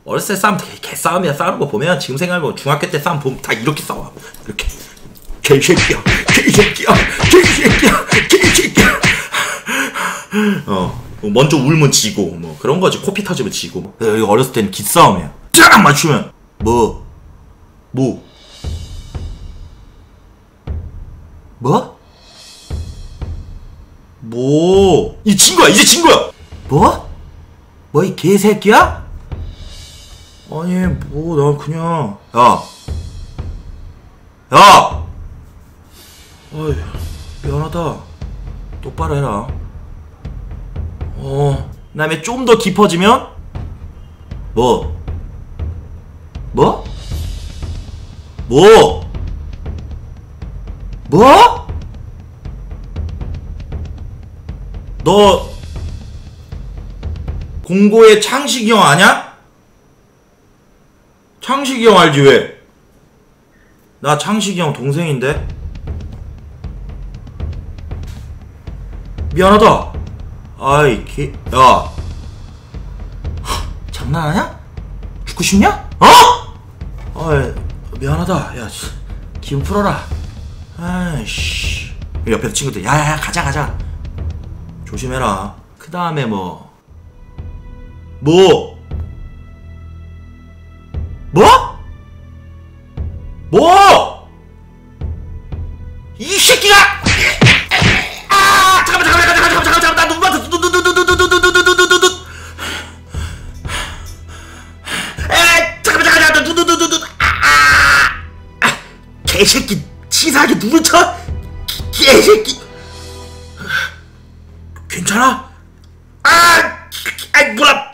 어렸을 때 싸움 개싸움이야. 싸우는 거 보면 지금 생각해보면 중학교 때 싸움 보면 다 이렇게 싸워. 이렇게 개새끼야 개새끼야 개새끼야 개새끼야. 먼저 울면 지고 뭐 그런 거지. 코피 터지면 지고. 여기 어렸을 때는 기싸움이야. 쫙 맞추면 뭐? 이 친구야. 이제 친구야. 뭐 이 개새끼야? 아니 난 그냥 야 어이 미안하다. 똑바로 해라. 그다음에 좀 더 깊어지면 뭐? 너 공고의 창식이 형 아냐? 창식이 형 알지 왜? 나 창식이 형 동생인데? 미안하다. 아이 야 장난하냐? 죽고 싶냐? 아이 미안하다. 야 기분 풀어라. 아이씨 옆에 친구들 야야야 가자 조심해라. 그 다음에 이 새끼가! 잠깐만 나 눈 봤어. 개새끼 치사하게 눈을 쳐? 개새끼 괜찮아? 몰라.